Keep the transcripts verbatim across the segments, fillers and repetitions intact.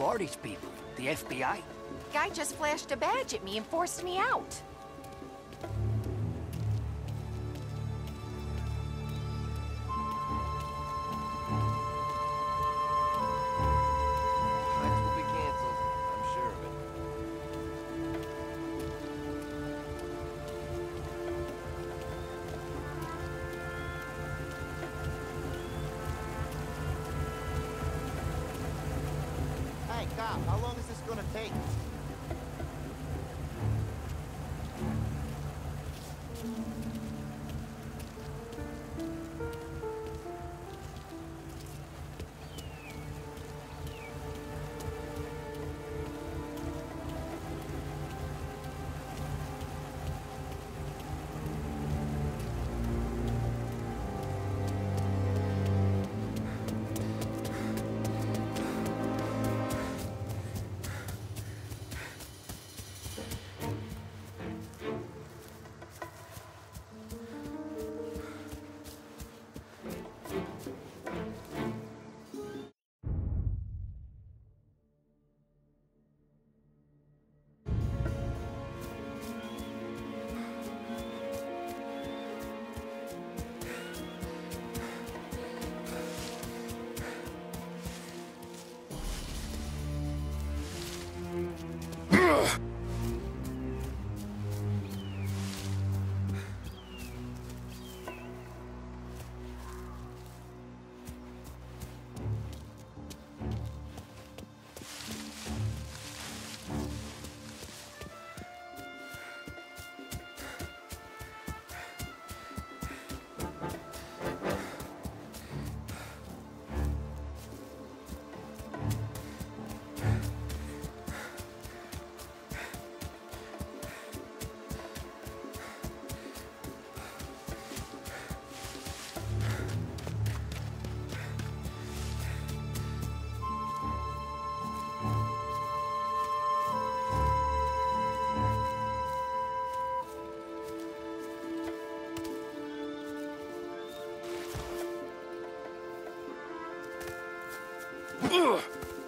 Who are these people? The F B I? Guy just flashed a badge at me and forced me out. Flights will be canceled. I'm sure of it. Hey, cop, how long is this gonna take? Ugh!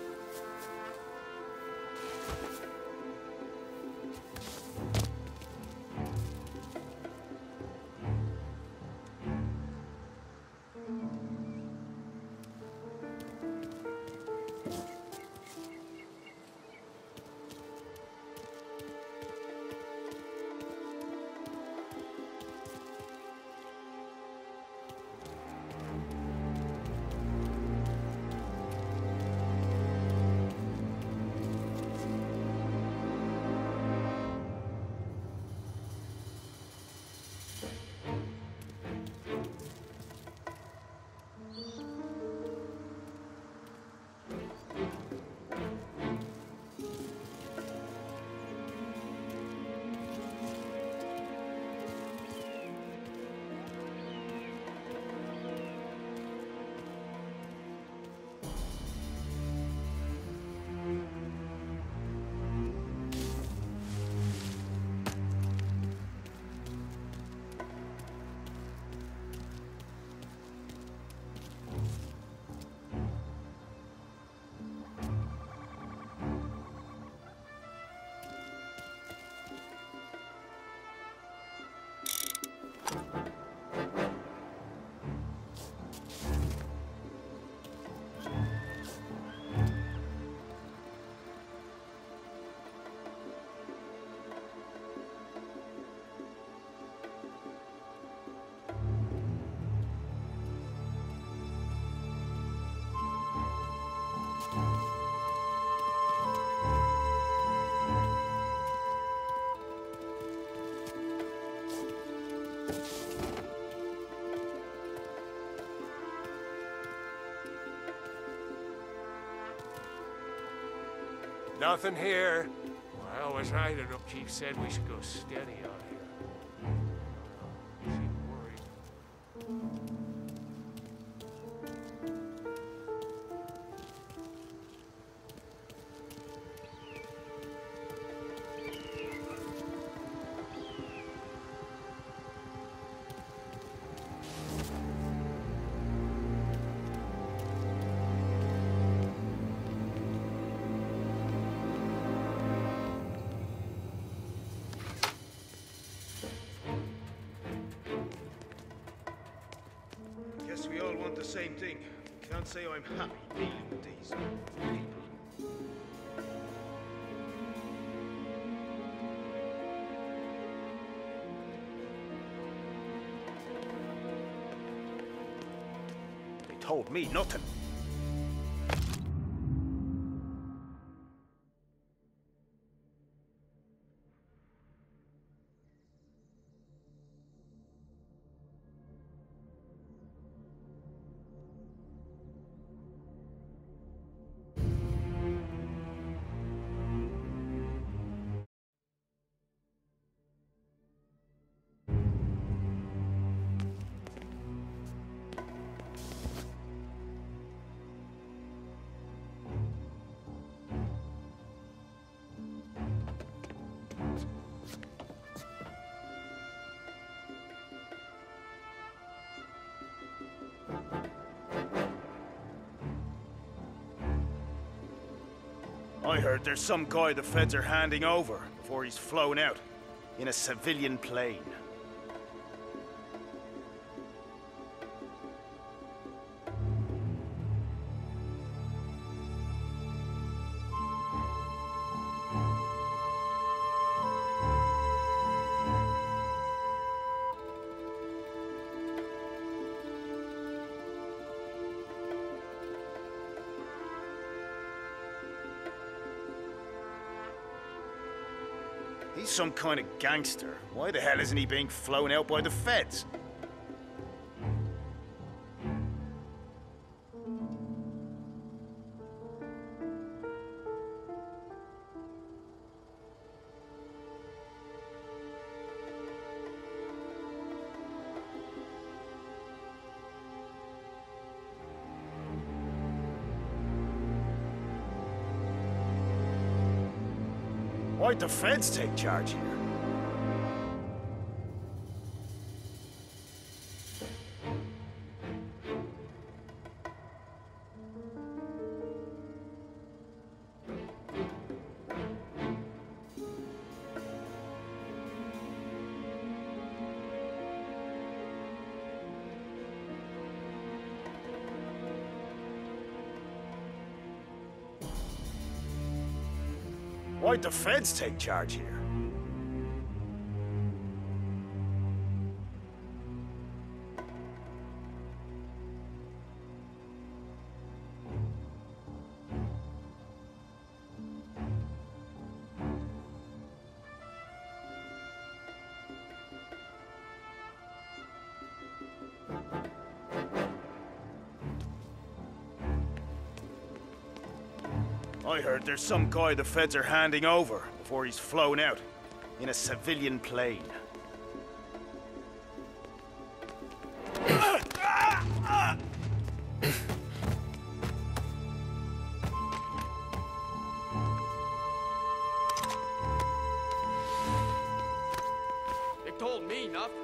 Nothing here. Well, I was right. The chief said we should go steady on here. He seemed worried. the same thing. Can't say I'm happy dealing with these people. They told me nothing. I heard there's some guy the feds are handing over before he's flown out in a civilian plane. He's some kind of gangster. Why the hell isn't he being flown out by the feds? Why'd the feds take charge here? Why'd the feds take charge here? I heard there's some guy the feds are handing over before he's flown out in a civilian plane. They told me nothing.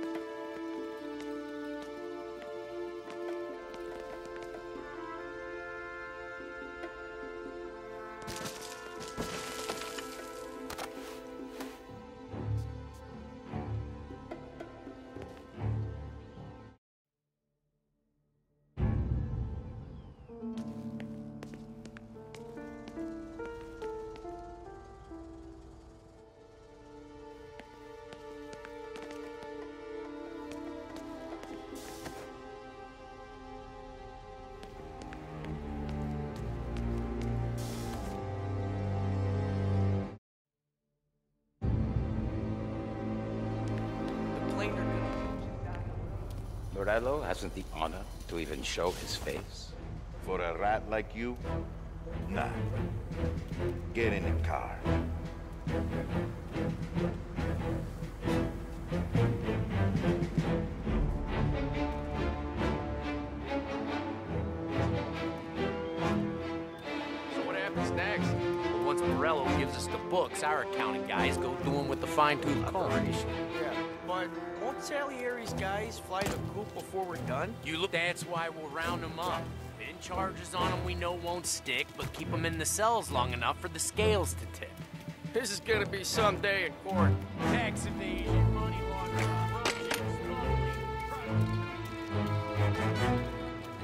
Morello hasn't the honor to even show his face. For a rat like you? Nah. Get in the car. So what happens next? Well, once Morello gives us the books, our accounting guys go through them with the fine-tooth comb. Yeah, but won't Salieri's guys fly the coop before we're done? You look, that's why we'll round them up. Pin charges on them we know won't stick, but keep them in the cells long enough for the scales to tip. This is gonna be some day in court. Tax evasion, money laundering, corruption, smuggling,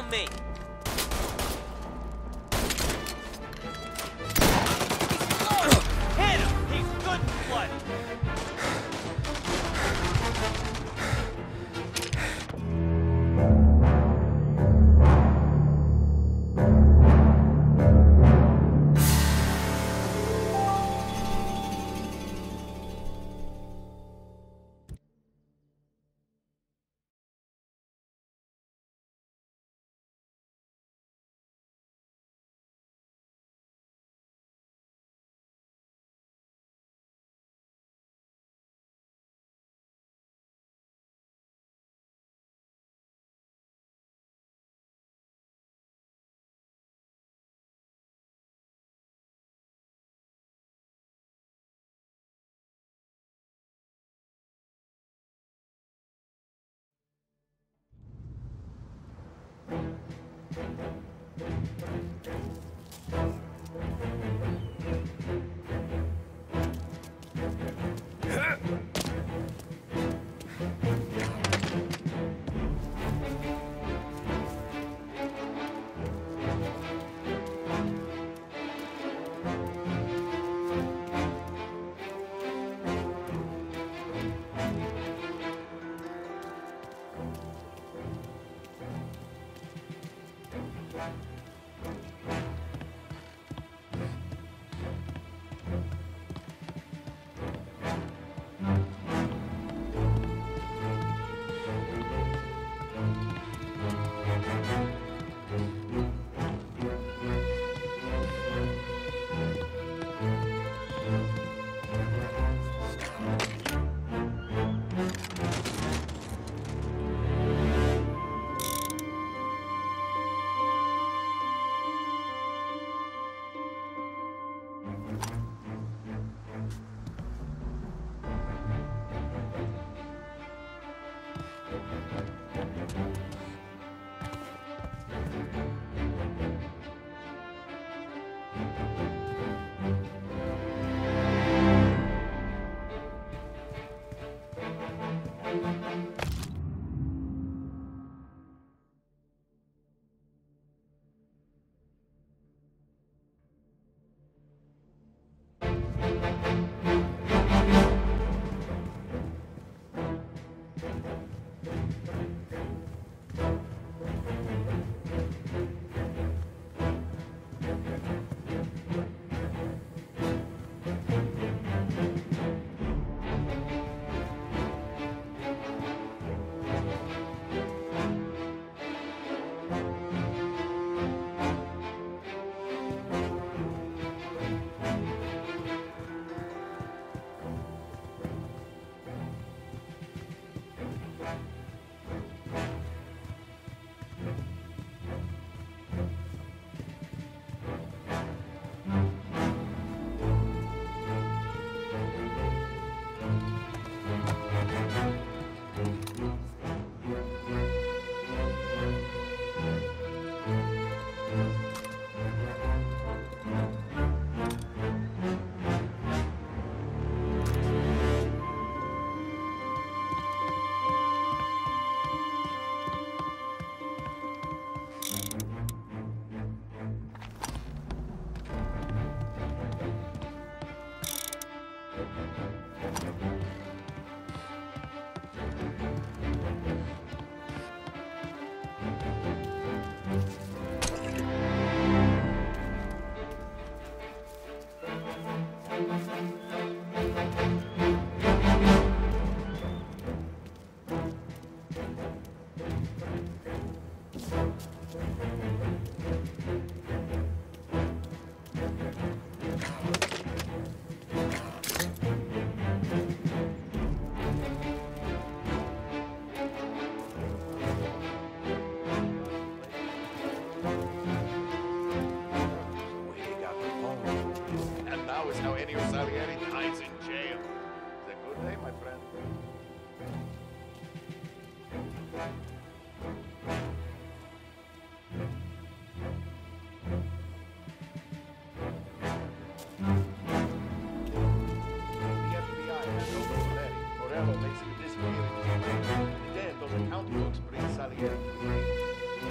me. Hit him! He's good and bloody. Morello makes it disappear. Dead, those account books bring Salieri to the grave.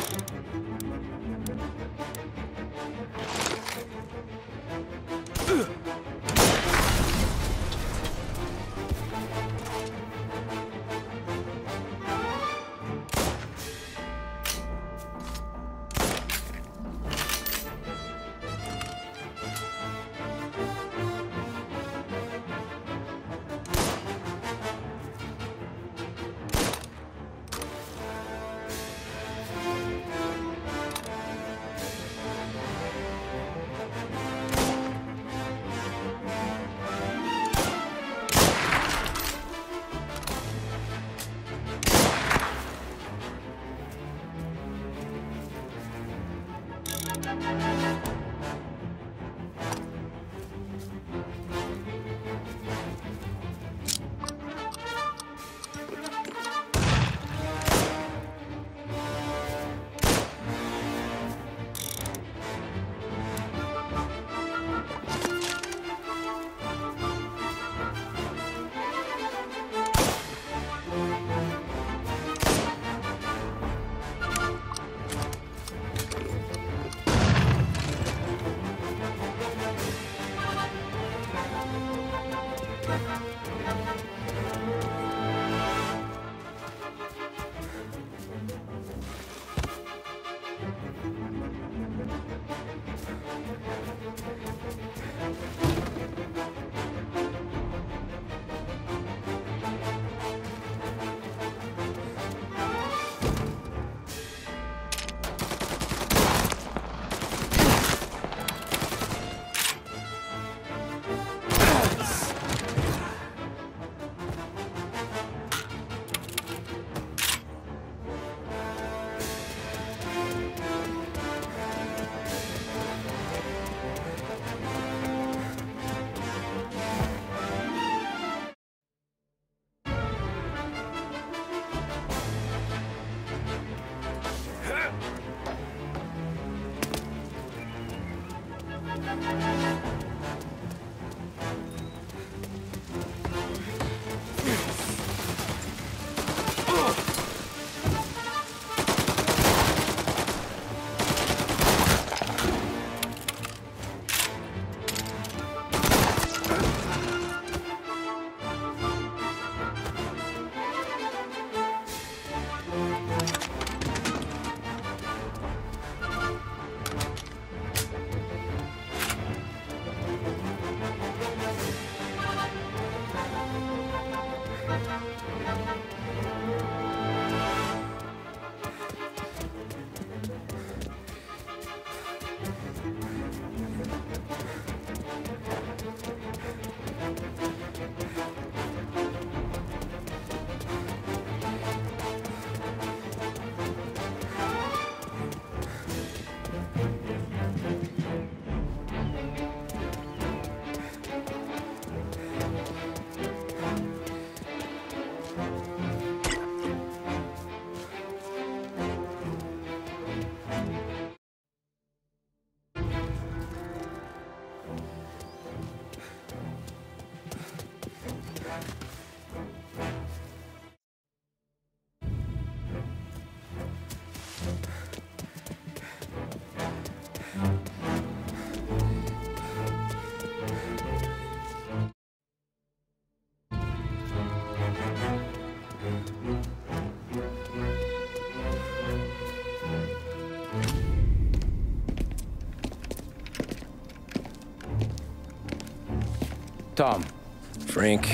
Tom. Frank.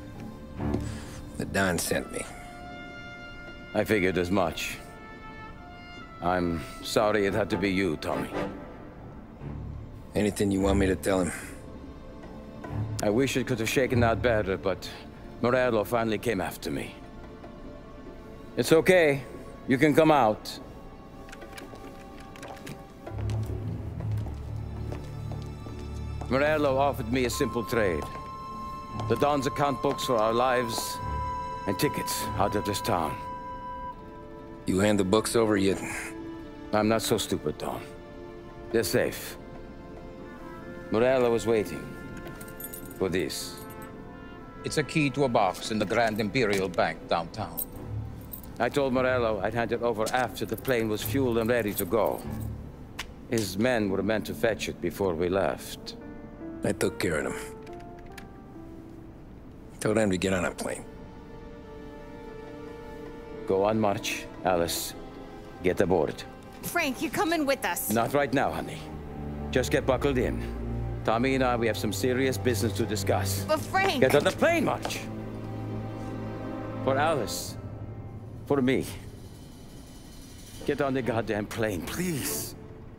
The Don sent me. I figured as much. I'm sorry it had to be you, Tommy. Anything you want me to tell him? I wish it could have shaken out better, but Morello finally came after me. It's okay. You can come out. Morello offered me a simple trade. The Don's account books for our lives and tickets out of this town. You hand the books over yet? I'm not so stupid, Don. They're safe. Morello was waiting for this. It's a key to a box in the Grand Imperial Bank downtown. I told Morello I'd hand it over after the plane was fueled and ready to go. His men were meant to fetch it before we left. I took care of them. Told them to get on a plane. Go on, March. Alice, get aboard. Frank, you're coming with us. Not right now, honey. Just get buckled in. Tommy and I, we have some serious business to discuss. But Frank... Get on the plane, March! For Alice. For me. Get on the goddamn plane, please.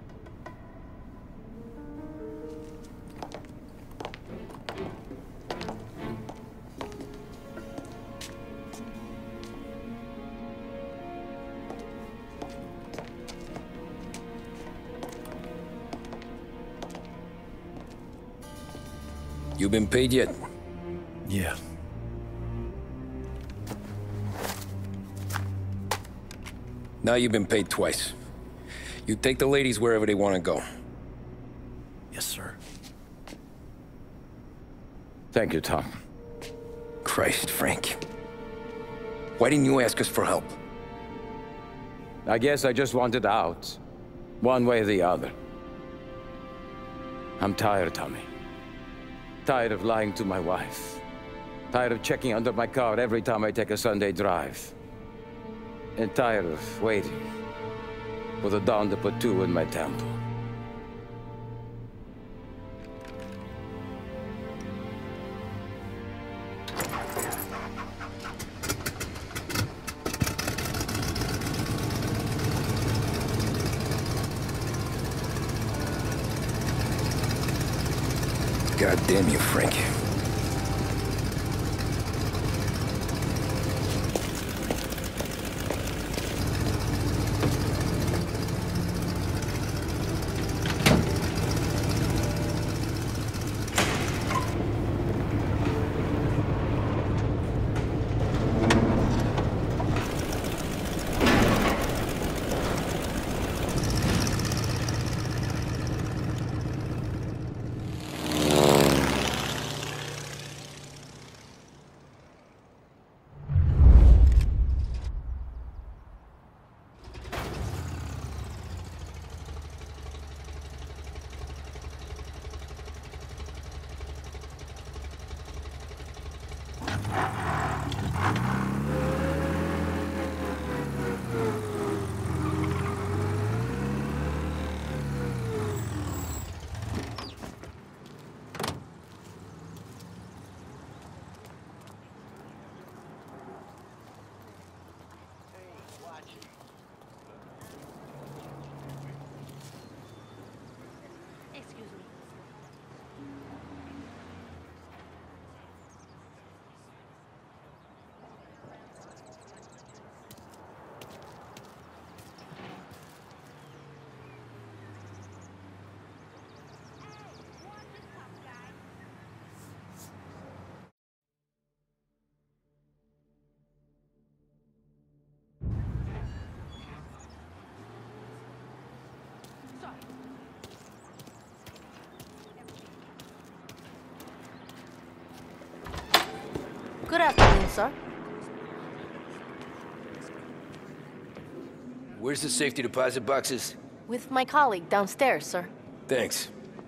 You been paid yet? Yeah. Now you've been paid twice. You take the ladies wherever they want to go. Yes, sir. Thank you, Tom. Christ, Frank. Why didn't you ask us for help? I guess I just wanted out. One way or the other. I'm tired, Tommy. Tired of lying to my wife. Tired of checking under my car every time I take a Sunday drive. And tired of waiting for the dawn to put two in my temple. God damn you, Frank. Good afternoon, sir. Where's the safety deposit boxes? With my colleague downstairs, sir. Thanks.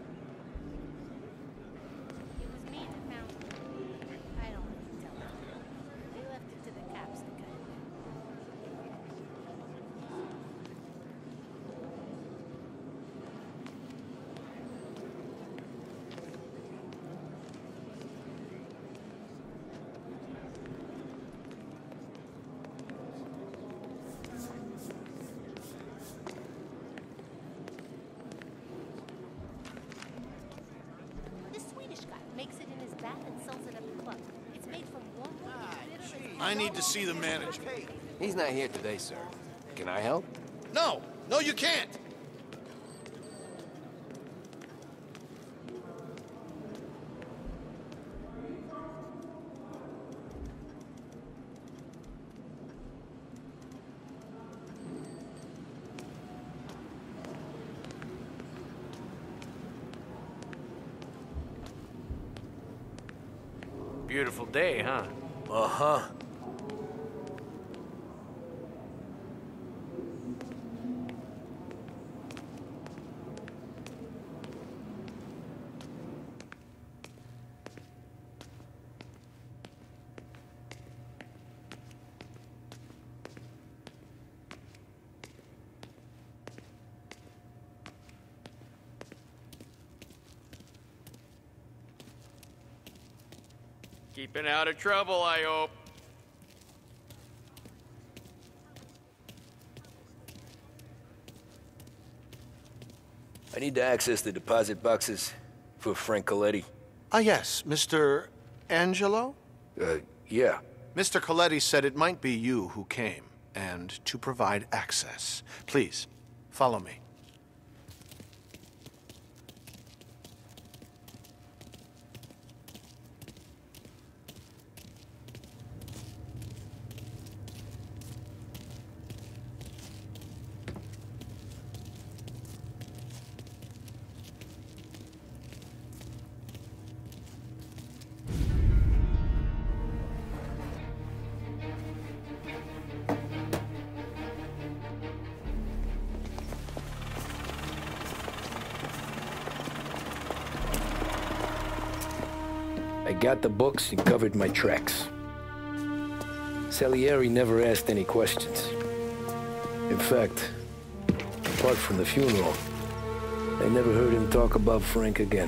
I need to see the manager. He's not here today, sir. Can I help? No! No, you can't! Beautiful day, huh? Uh-huh. Keeping out of trouble, I hope. I need to access the deposit boxes for Frank Coletti. Ah, yes, Mister Angelo? Uh, yeah. Mister Coletti said it might be you who came, and to provide access. Please, follow me. I got the books and covered my tracks. Salieri never asked any questions. In fact, apart from the funeral, I never heard him talk about Frank again.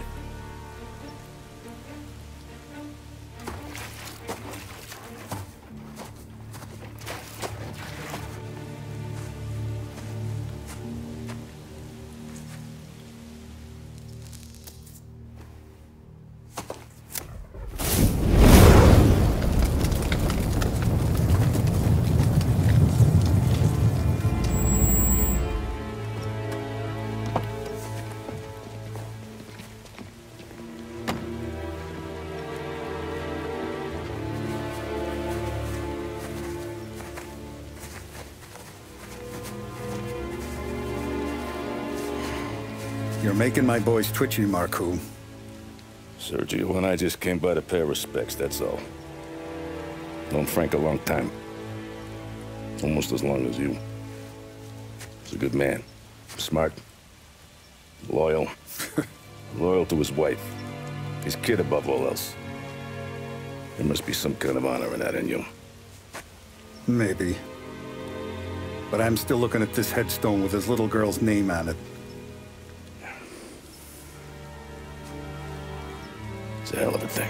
You're making my boys twitchy, Marku. Sergio and I just came by to pay respects, that's all. Known Frank a long time. Almost as long as you. He's a good man. Smart. Loyal. Loyal to his wife. His kid above all else. There must be some kind of honor in that in you. Maybe. But I'm still looking at this headstone with his little girl's name on it. It's a hell of a thing.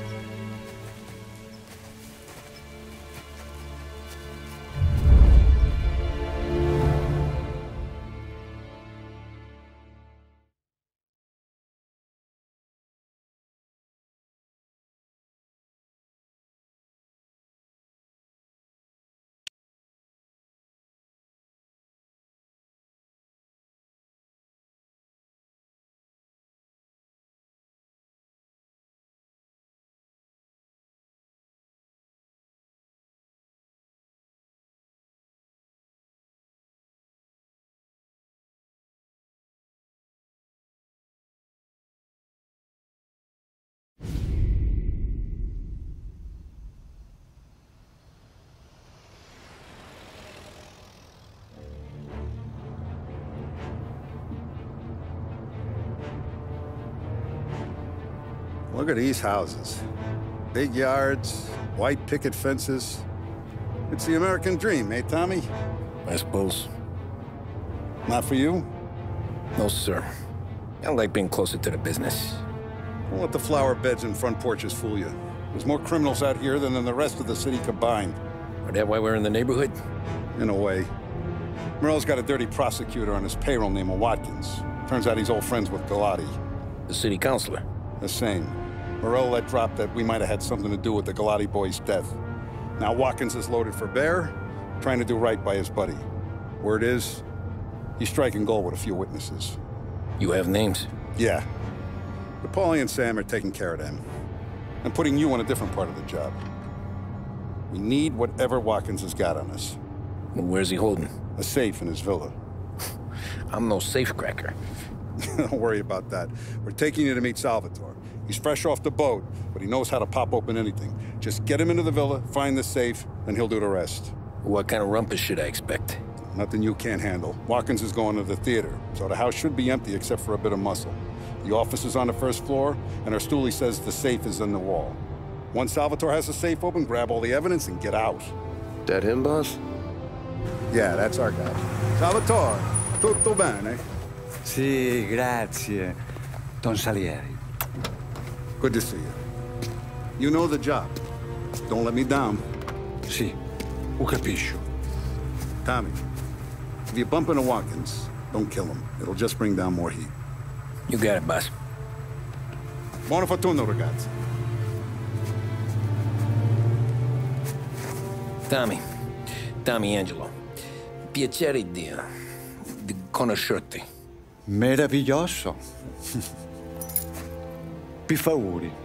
Look at these houses. Big yards, white picket fences. It's the American dream, eh, Tommy? I suppose. Not for you? No, sir. I like being closer to the business. Don't let the flower beds and front porches fool you. There's more criminals out here than in the rest of the city combined. Is that why we're in the neighborhood? In a way. Morello's got a dirty prosecutor on his payroll named Watkins. Turns out he's old friends with Galati. The city councilor? The same. Morello let drop that we might have had something to do with the Galati boy's death. Now Watkins is loaded for bear, trying to do right by his buddy. Word is, he's striking gold with a few witnesses. You have names? Yeah. But Paulie and Sam are taking care of them. I'm putting you on a different part of the job. We need whatever Watkins has got on us. Well, where's he holding? A safe in his villa. I'm no safecracker. Don't worry about that. We're taking you to meet Salvatore. He's fresh off the boat, but he knows how to pop open anything. Just get him into the villa, find the safe, and he'll do the rest. What kind of rumpus should I expect? Nothing you can't handle. Watkins is going to the theater, so the house should be empty except for a bit of muscle. The office is on the first floor, and our stoolie says the safe is in the wall. Once Salvatore has the safe open, grab all the evidence and get out. That him, boss? Yeah, that's our guy. Salvatore, tutto bene? Sì, grazie, Don Salieri. Good to see you. You know the job. Don't let me down. Sì, ho capisco. Tommy, if you bump into Watkins, don't kill him. It'll just bring down more heat. You got it, boss. Buona fortuna, ragazzi. Tommy. Tommy Angelo. Piacere di, di conoscerti. Meraviglioso. Per favore.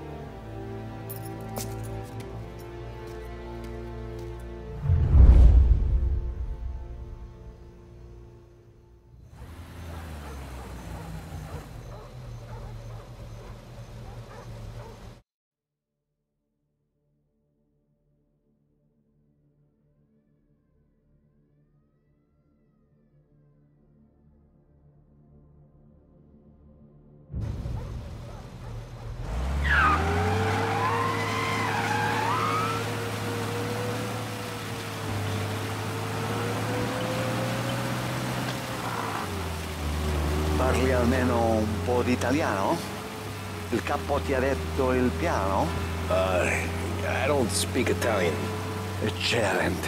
Parli almeno un po' di italiano? Il capo ti ha detto il piano? Uh, I don't speak Italian. Eccellente.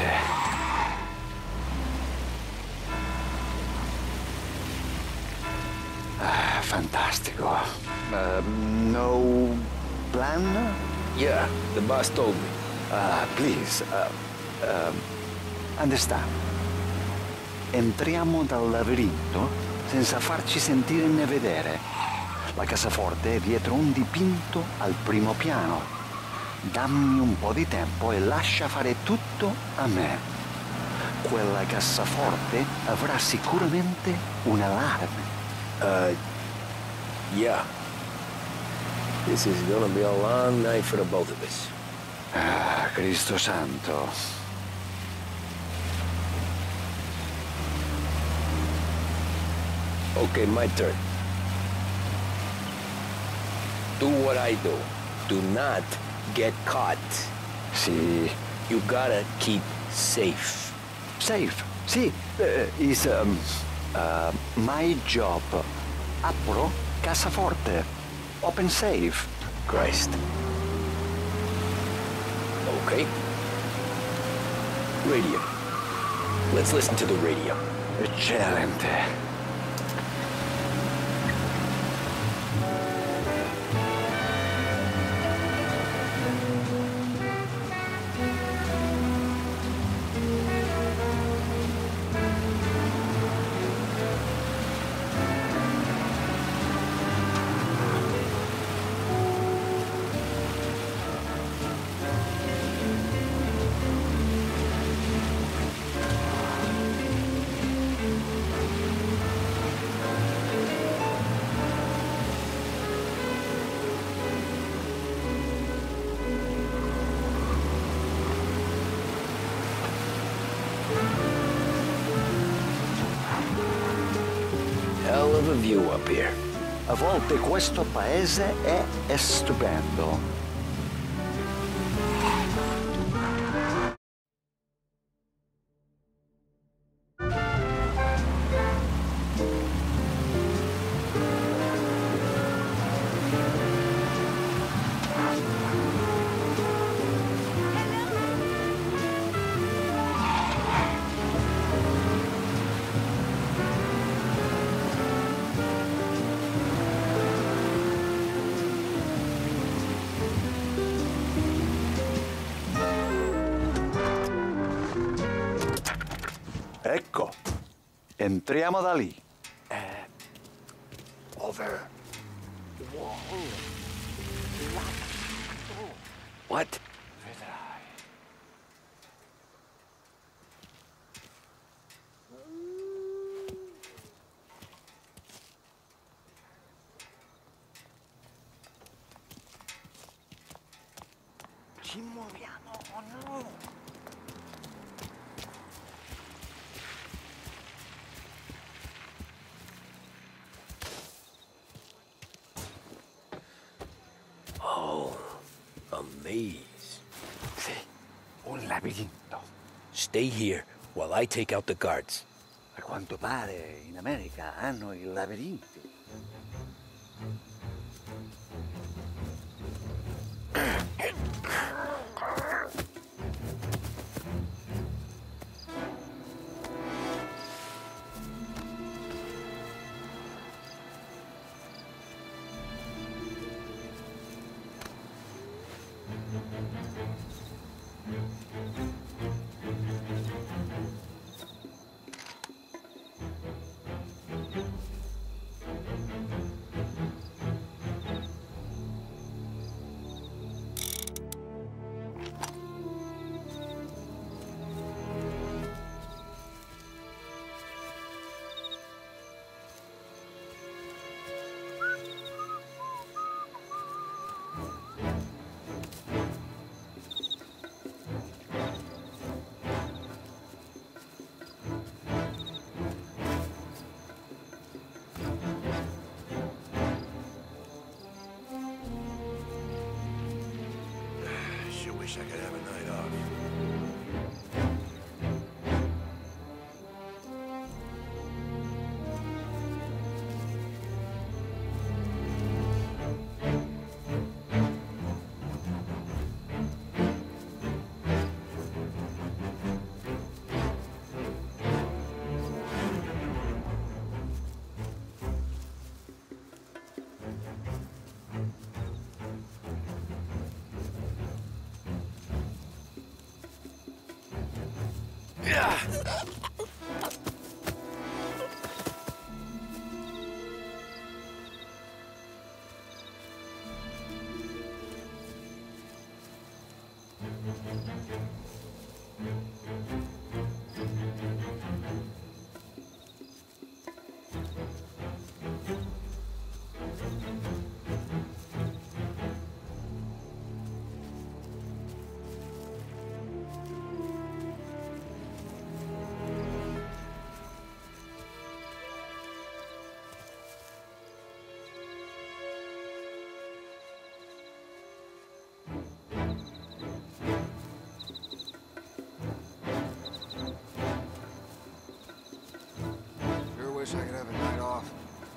Ah, fantastico. Uh, no plan? Yeah, the boss told me. Uh, please, uh, uh, understand. Entriamo dal labirinto senza farci sentire né vedere. La cassaforte è dietro un dipinto al primo piano. Dammi un po' di tempo e lascia fare tutto a me. Quella cassaforte avrà sicuramente un allarme. Uh, yeah. This is gonna be a long night for the both of us. Ah, Cristo santo. Okay, my turn. Do what I do. Do not get caught. Sì. You gotta keep safe. Safe? Sì. Uh, is um, uh, my job. Apro cassaforte. Open safe. Christ. Okay. Radio. Let's listen to the radio. Eccellente. Hell of a view up here. A volte questo paese è, è stupendo. Ecco, entriamo da lì. Eh, over. Wall. What? Vedrai. Ci muoviamo o no? Oh, a maze. Sì, un labirinto. Stay here while I take out the guards. A quanto pare in America hanno i labirinti. wish I could have a night off. Wish I could have a night off.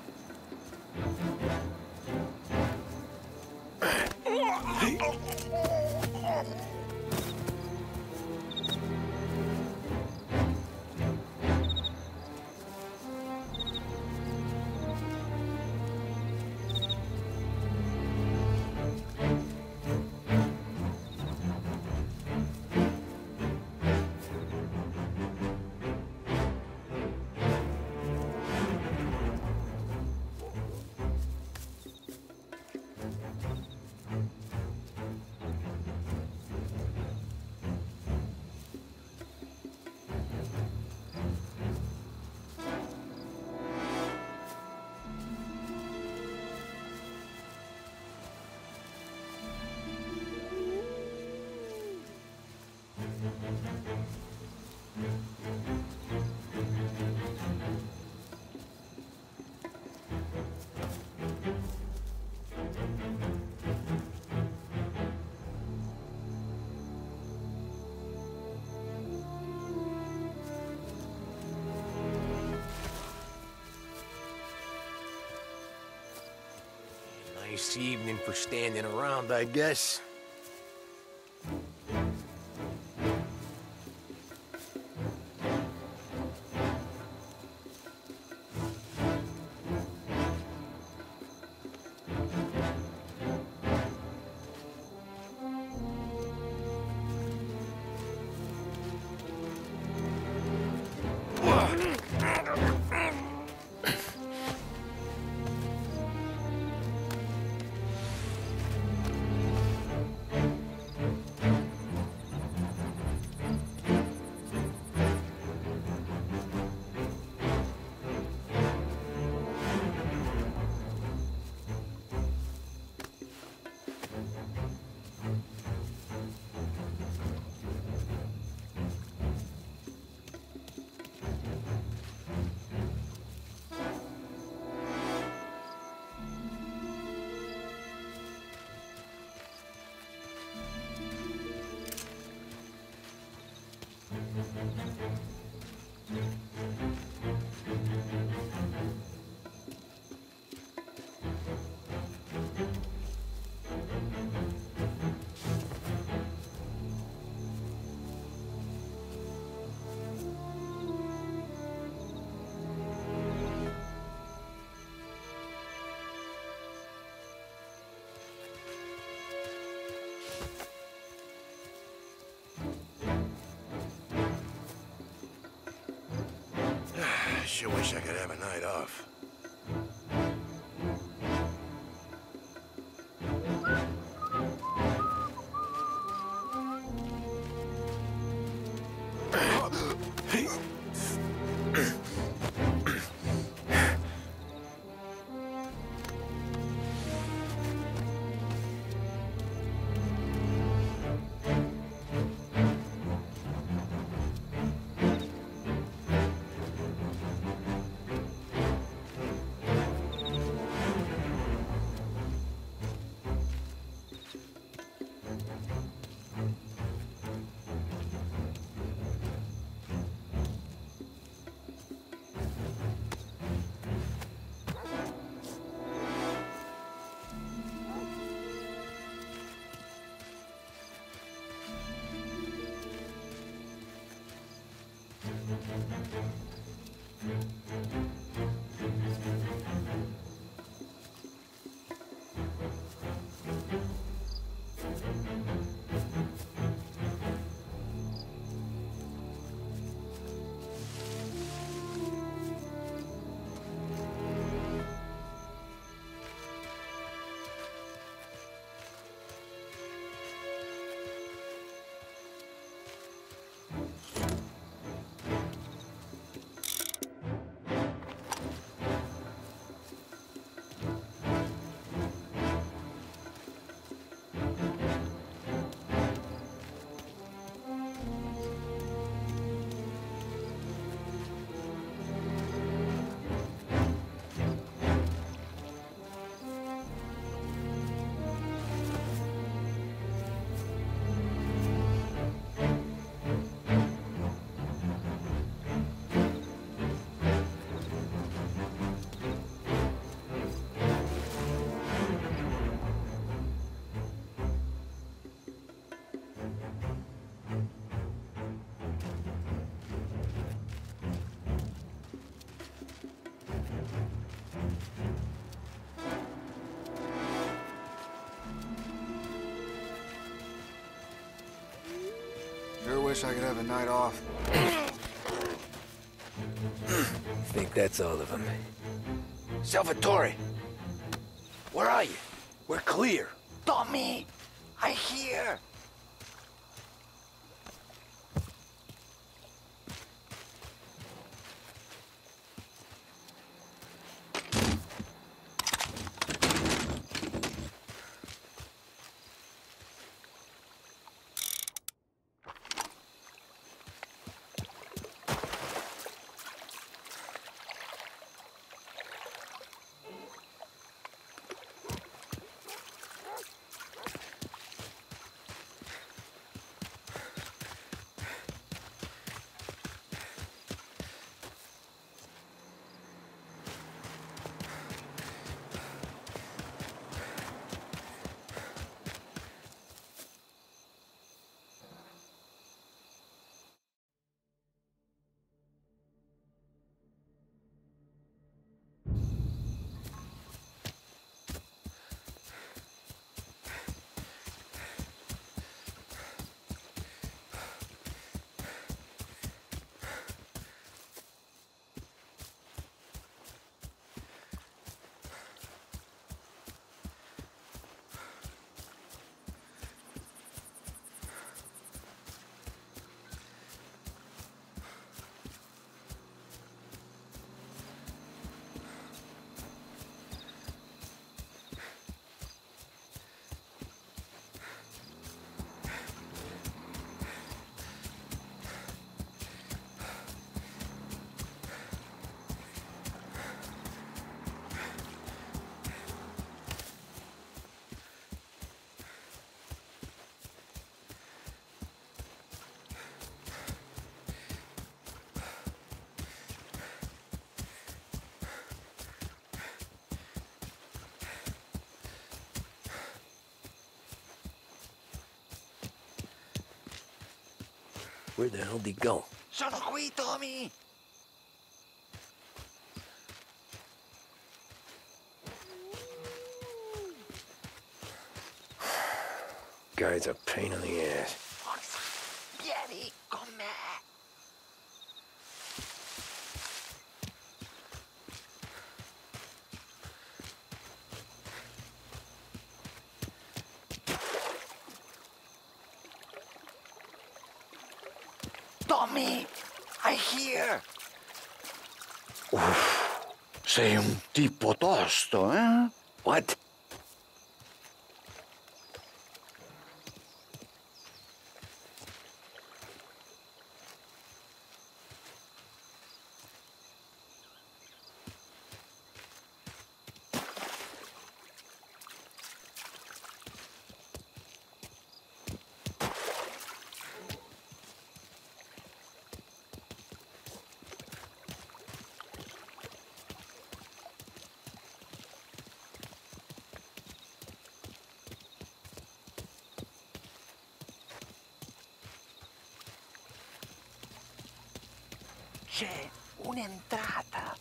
Nice evening for standing around, I guess. Sure wish I could have a night off. wish I could have a night off. Think that's all of them. Salvatore! Where are you? We're clear. Tommy! I hear! Where the hell did he go? Sono qui, Tommy! Guy's a pain in the ass. Vieni con me! Tommy, I hear. Uff, sei un tipo tosto, eh? What? C'è un'entrata.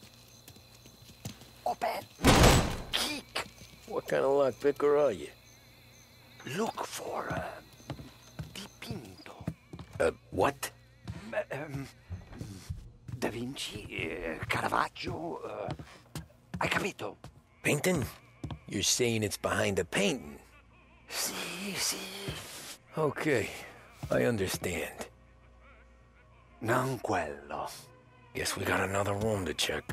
Open. Kick. What kind of lockpicker are you? Look for a dipinto. Uh, what? Um, Da Vinci, uh, Caravaggio. Uh, hai capito? Painting? You're saying it's behind the painting? Sì, sì. Okay, I understand. Non quello. Guess we got another room to check.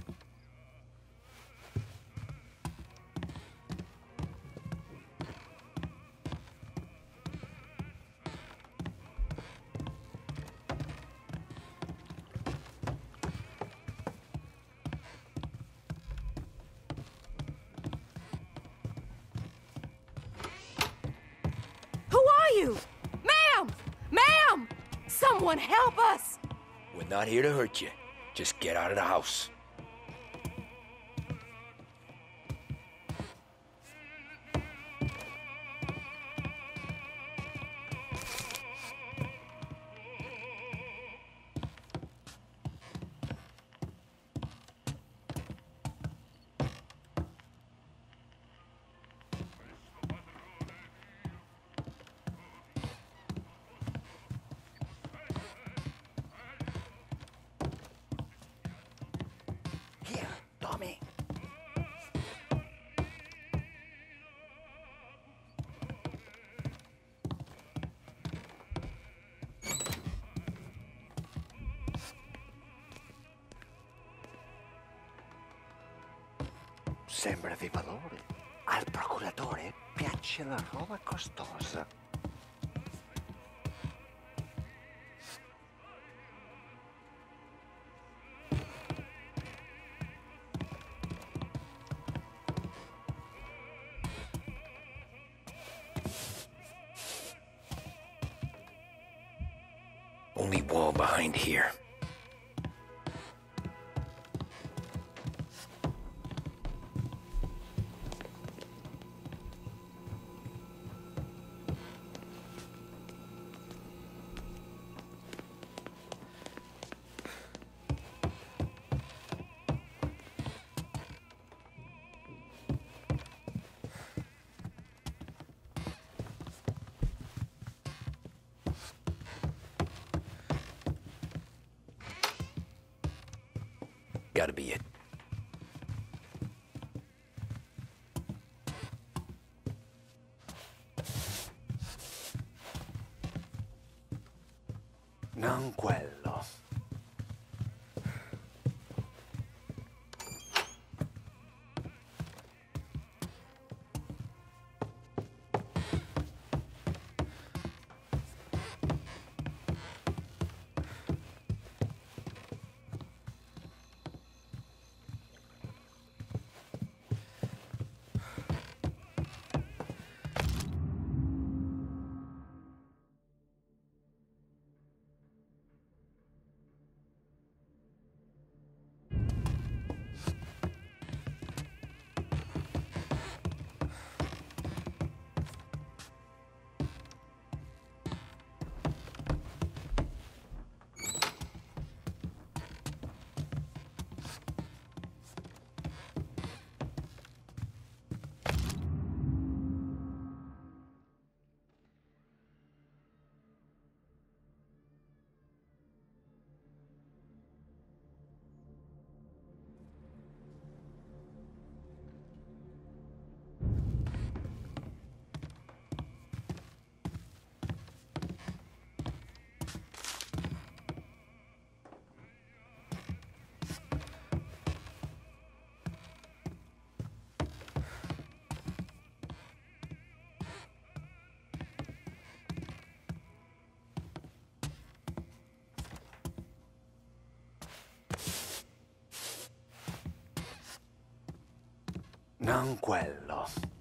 Who are you? Ma'am! Ma'am! Someone help us! We're not here to hurt you. Just get out of the house. Sembra di valore. Al procuratore piace la roba costosa. Only wall behind here. Gotta be it. Non quello. Non quello.